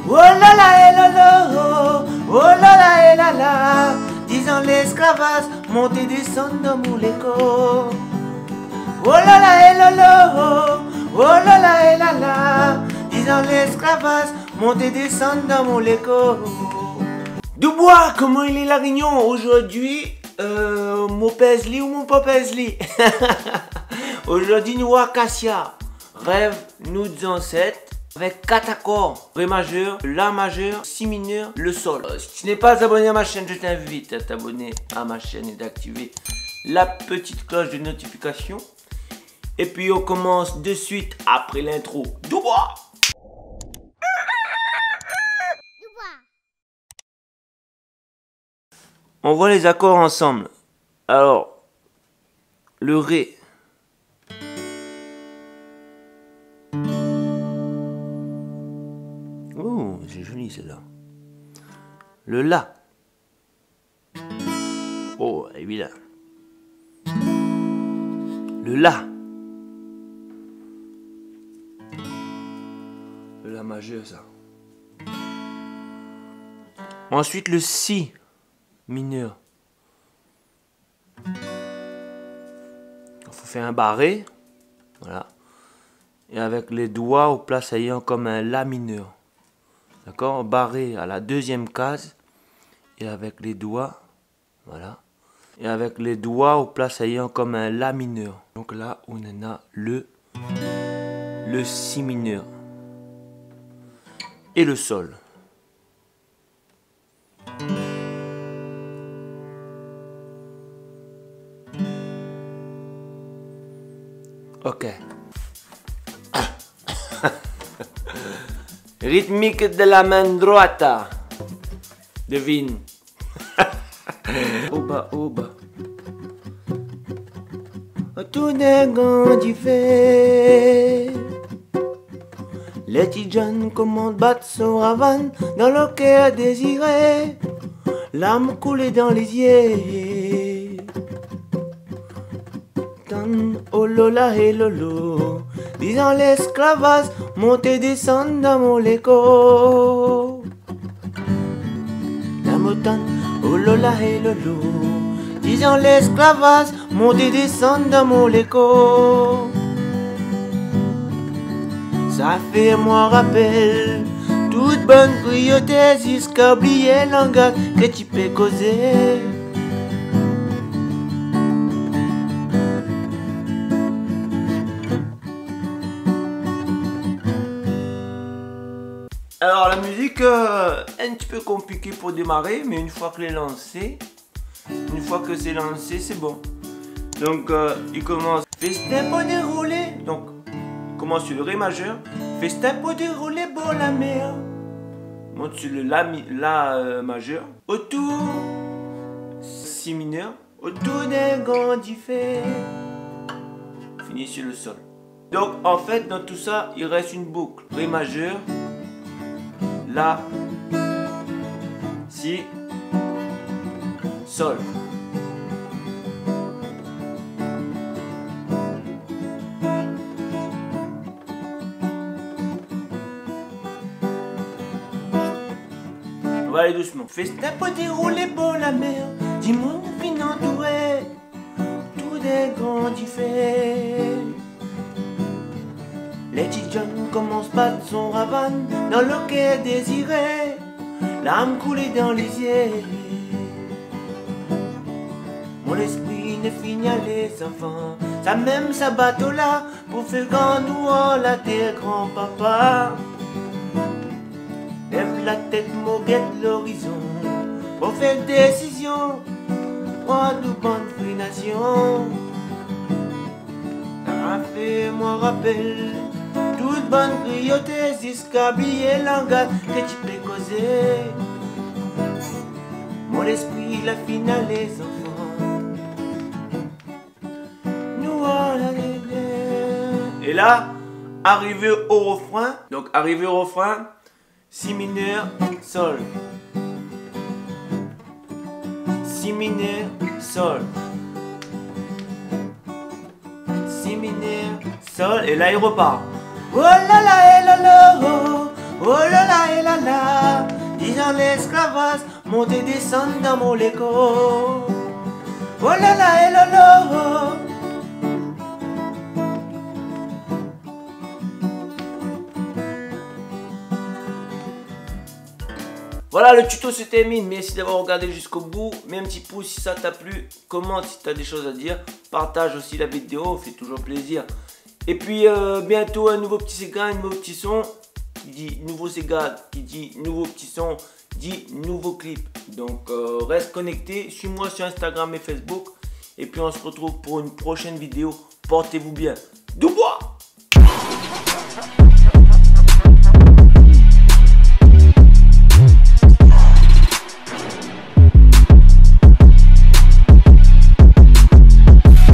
Oh là là et là là, oh là là et là là, disant l'esclavage, monter descendre dans mon écho. Oh là là et là là, oh là là et là là, disant l'esclavage, monter descendre dans mon écho. Dubois, comment il est la réunion aujourd'hui? Mon pèse-li ou mon pas pèse-li? Aujourd'hui nous à Cassia, rêve nous disons 7. Avec 4 accords, Ré majeur, La majeur, Si mineur, le Sol. Si tu n'es pas abonné à ma chaîne, je t'invite à t'abonner à ma chaîne et d'activer la petite cloche de notification. Et puis on commence de suite après l'intro. Dubois! On voit les accords ensemble. Alors, le Ré. Oh, c'est joli celle-là. Le La. Oh, évident. Le La. Le La majeur, ça. Ensuite, le Si mineur. Il faut faire un barré. Voilà. Et avec les doigts au place ayant comme un La mineur. D'accord, barré à la deuxième case et avec les doigts, voilà, et avec les doigts au place ayant comme un La mineur. Donc là, on en a le Si mineur et le Sol. Ok. Rythmique de la main droite. Devine. Au bas, au bas. Tout n'est grandi fait. Les petits jeunes commandent battre son ravane dans le cœur désiré. L'âme coulée dans les yeux. Tan, oh lola et lolo. Disant l'esclavage, monter descendre dans mon écho. La motane, oh lola et lolo. Disant l'esclavage, monter descendre dans mon écho. Ça fait moi rappel, toute bonne cruauté jusqu'à oublier le langage que tu peux causer. Alors la musique un petit peu compliquée pour démarrer, mais une fois que c'est lancé, c'est bon. Donc il commence. Festin pour dérouler. Donc il commence sur le Ré majeur. Festin pour dérouler pour la mer. Monte sur le La majeur. Autour Si mineur. Autour d'un grand diffé. Finit sur le Sol. Donc en fait dans tout ça il reste une boucle. Ré majeur. La, Si, Sol. On va aller doucement. Festin pour dérouler pour la mer, dis mon fin entouré, tout des grands diffés. Les petits jeunes commencent pas de son ravane dans le cœur désiré, l'âme coulée dans les yeux. Mon esprit ne finit à les enfants, ça même sa bateau là pour faire grand nous en la terre grand papa. Lève la tête, moguette l'horizon, pour faire décision, moi de bonne free nation. Ça fait moi rappel. Toute bonne cruauté jusqu'à oublier le langage que tu peux causer. Mon esprit, la finale, les enfants. Nous voilà les biens. Et là, arrivé au refrain. Donc, arrivé au refrain, Si mineur, Sol. Si mineur, Sol. Si mineur, Sol. Et là, il repart. Oh là là et là là, oh là là et là là, disant l'esclavage, monte et descendre dans mon léco. Oh là là et là là. Voilà, le tuto se termine. Merci d'avoir regardé jusqu'au bout. Mets un petit pouce si ça t'a plu. Commente si tu as des choses à dire. Partage aussi la vidéo, fait toujours plaisir. Et puis bientôt un nouveau petit Sega, un nouveau petit son. Qui dit nouveau Sega, qui dit nouveau petit son, dit nouveau clip. Donc reste connecté. Suis-moi sur Instagram et Facebook. Et puis on se retrouve pour une prochaine vidéo. Portez-vous bien. Dubois!